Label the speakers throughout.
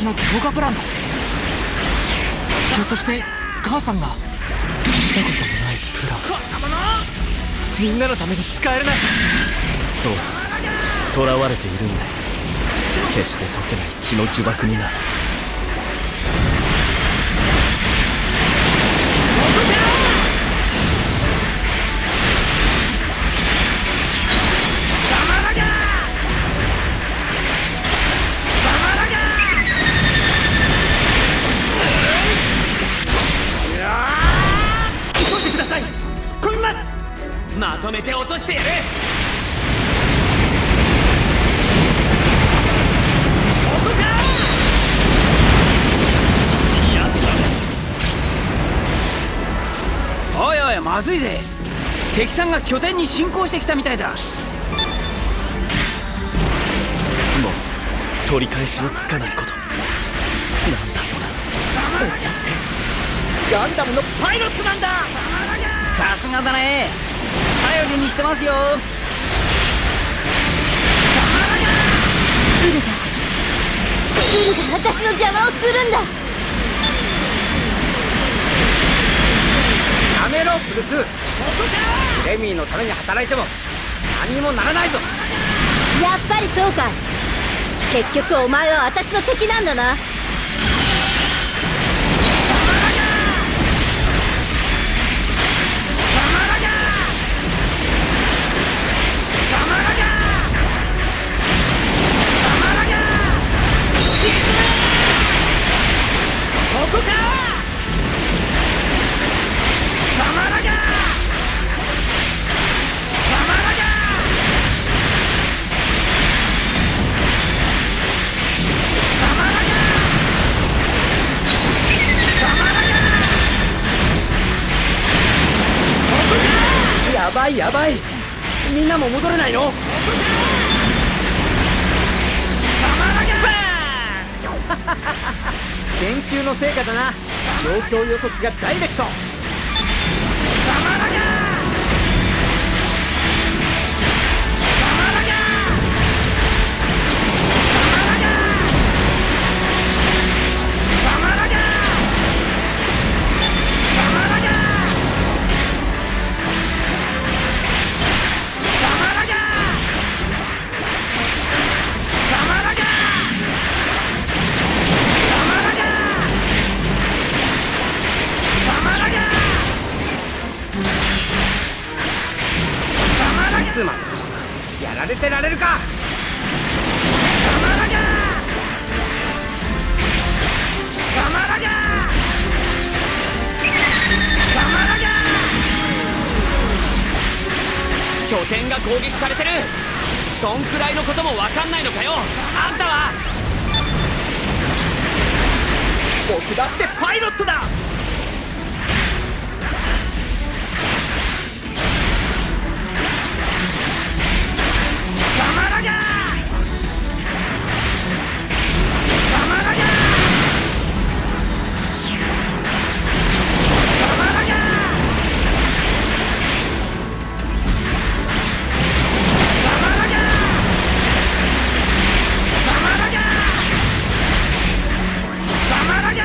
Speaker 1: 私の強化プランだって。ひょっとして母さんが見たこともないプラン、みんなのために使えるなんて。
Speaker 2: そうさ、囚われているんだよ。決して解けない血の呪縛にな。
Speaker 1: まとめて落としてやる。そこか。いいやつだ。おいおい、まずいぜ。敵さんが拠点に侵攻してきたみたいだ。もう
Speaker 2: 取り返しのつかないことなんだろうな。俺だってガンダムのパイロットなんだ。
Speaker 1: さすがだね。頼りにしてますよ。
Speaker 3: ウルが私の邪魔をするんだ。
Speaker 4: やめろプル2。レミーのために働いても何にもならないぞ。
Speaker 3: やっぱりそうかい。結局お前は私の敵なんだな。
Speaker 1: そこか。サマラガサマラガサマラガサマラガ。そこか。
Speaker 4: やばいやばい、みんなも戻れないの。
Speaker 1: そこか。サマラガ
Speaker 4: 研究の成果だな。状況予測がダイレクト。
Speaker 1: サマラガサマラガサマラガサマラガサマラガサマラガサマラガ
Speaker 4: いつまでやられてられるか。
Speaker 1: サマラガサマラガサマラガ。拠点が攻撃されてる。そんくらいのことも分かんないのかよ、あんたは。僕だってパイロットだ。サマラガサマラガサマラガサマラガサマラガサマラガ。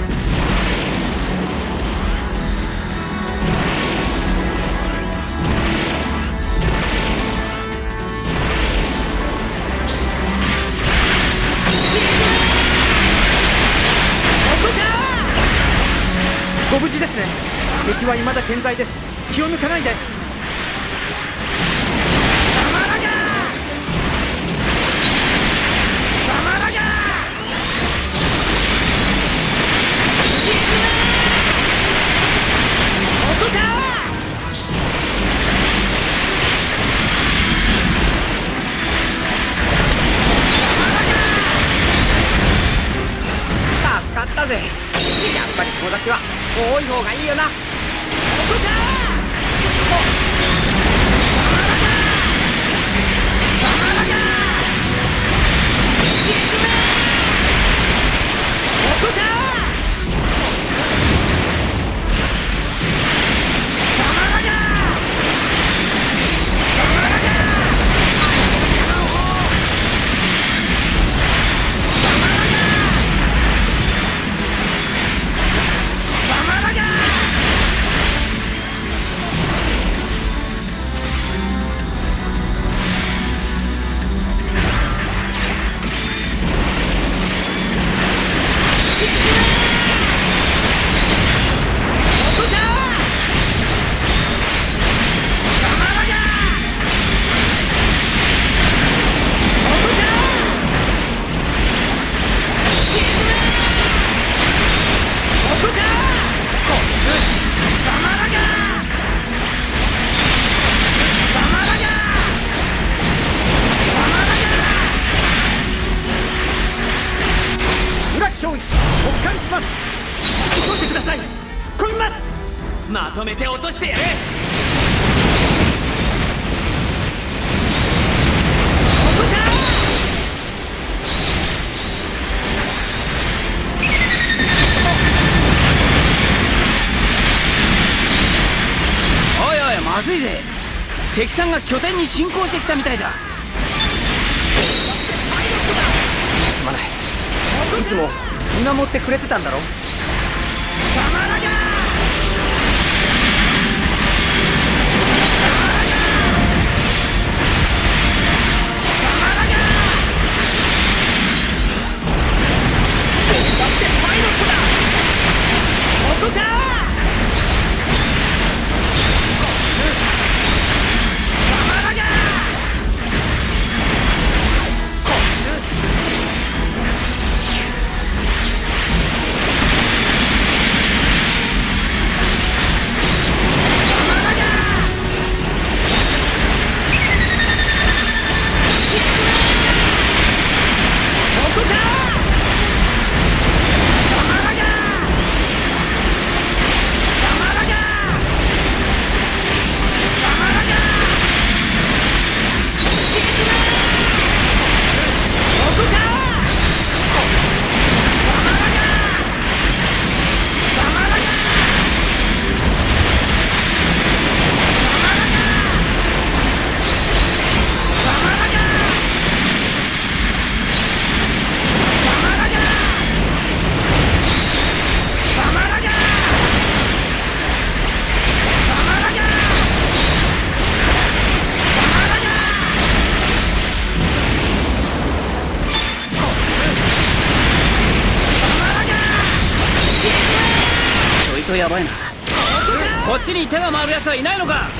Speaker 4: ご無事ですね。敵は未だ健在です。気を抜かないで。
Speaker 1: サマラガサマラガ沈め。そこか。
Speaker 4: 助かったぜ。やっぱり友達は多い方がいいよな。
Speaker 1: そこか。サマラガ沈め。そこか。サマラガサマラガサマラガ込みます。まとめて落としてやる。
Speaker 4: おいおい、まずいぜ。敵さんが拠点に侵攻してきたみたいだ。すまない。いつも見守ってくれてたんだろ。やばいな。こっちに手が回るやつはいないのか。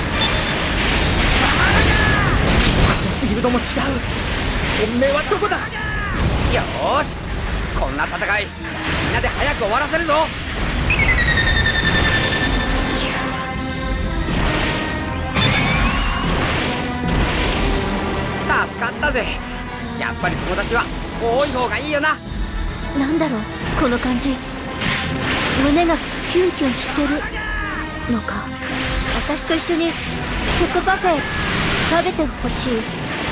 Speaker 1: このフィールドも違う。本命はどこだ。
Speaker 4: よーし、こんな戦いみんなで早く終わらせるぞ。助かったぜ。やっぱり友達は多い方がいいよな。
Speaker 3: なんだろうこの感じ。胸がキュンキュンしてるのか。私と一緒にチョコパフェ食べてほしいな。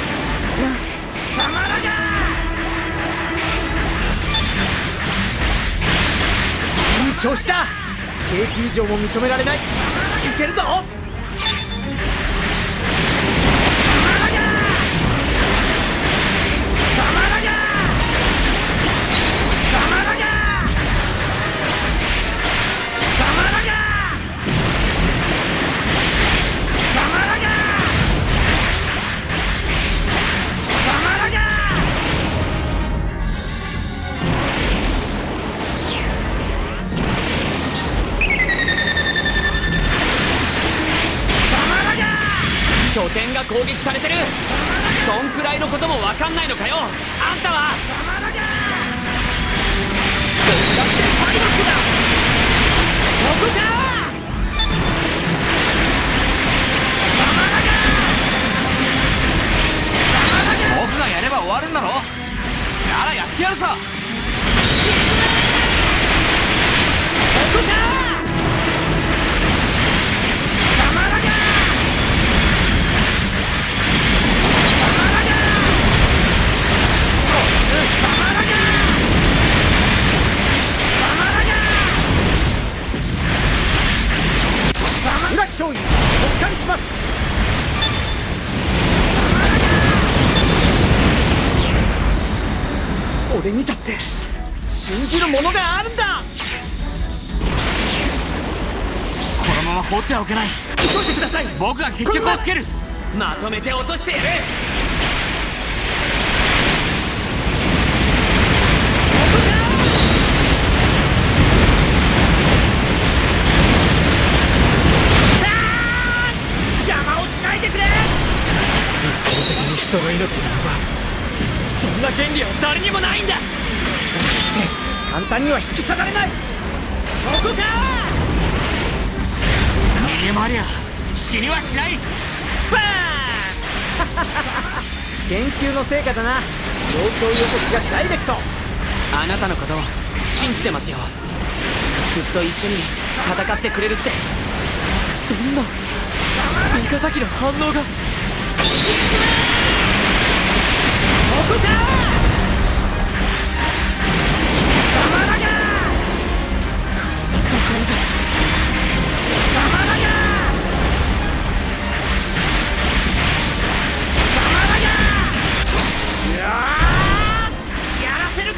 Speaker 1: いい調子だ。KP 以上も認められない。いけるぞ。拠点が攻撃されてる。そんくらいのことも分かんないのかよ。あんたはだってパイロットだ。そこか。僕がやれば終わるんだろ。ならやってやるさ。そこか。村木少尉、突貫します。俺にだって信じるものがあるんだ。このまま放ってはおけない。急いでください。僕が決着をつける。まとめて落としてやる。邪魔をしないでくれ。一方的に人の命を奪う、そんな権利は誰にもないんだ。簡単には引き下がれない。そこか。逃げ回りゃ死にはしない。バーン研究の成果だな。状況予測がダイレクト。あなたのことを信じてますよ。ずっと一緒に戦ってくれるって。そんな味方機の反応が。そこか。サマラガこんなところでサマラガサマラガやらせるか。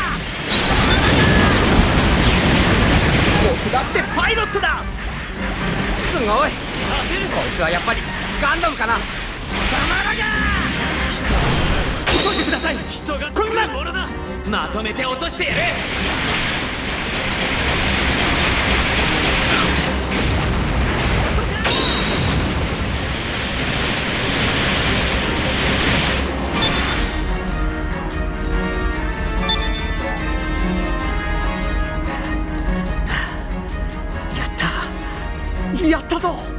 Speaker 1: 僕だってパイロットだ。
Speaker 4: すごい。こいつはやっぱりガンダムかな。
Speaker 1: サマラガ急いでください。人が作るものだ。まとめて落としてやる。やったぞ。